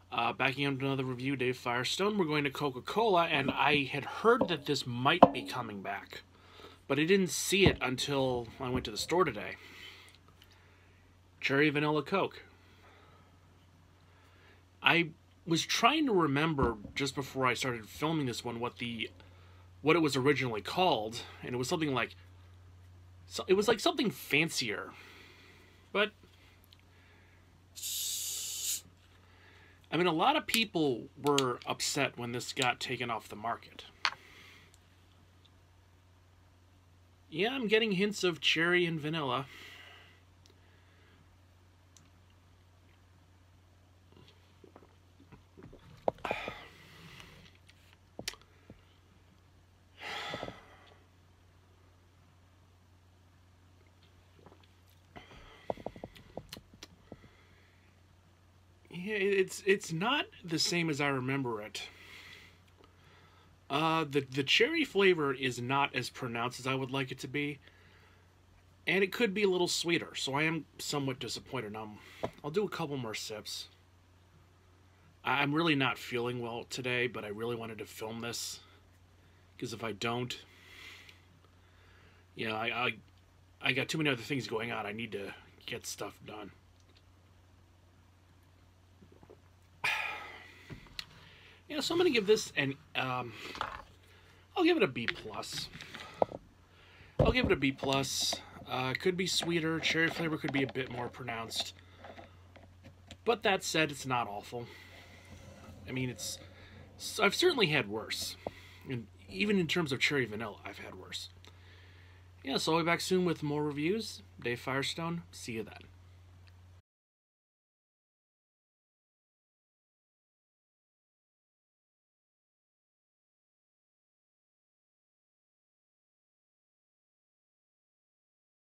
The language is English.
Backing up to another review, Dave Firestone. We're going to Coca-Cola, and I had heard that this might be coming back, but I didn't see it until I went to the store today. Cherry Vanilla Coke. I was trying to remember just before I started filming this one what it was originally called, and it was something like something fancier, but I mean, a lot of people were upset when this got taken off the market. Yeah, I'm getting hints of cherry and vanilla. Yeah, it's not the same as I remember it. The cherry flavor is not as pronounced as I would like it to be, and it could be a little sweeter, so I am somewhat disappointed. I'll do a couple more sips. I'm really not feeling well today, but I really wanted to film this, because if I don't, you know, I got too many other things going on. I need to get stuff done. Yeah, so I'm gonna give this I'll give it a B plus. I'll give it a B plus. Could be sweeter. Cherry flavor could be a bit more pronounced. But that said, it's not awful. I mean, I've certainly had worse. And even in terms of cherry vanilla, I've had worse. Yeah, so I'll be back soon with more reviews. Dave Firestone. See you then.